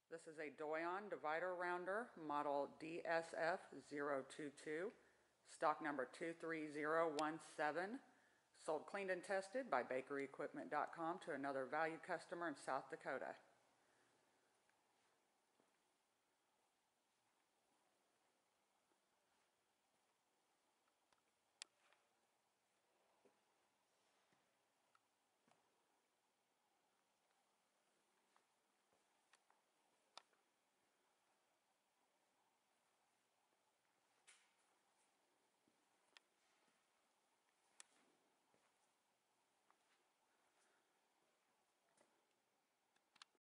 This is a Doyon divider rounder, model DSF022, stock number 23017, sold cleaned and tested by bakeryequipment.com to another valued customer in South Dakota.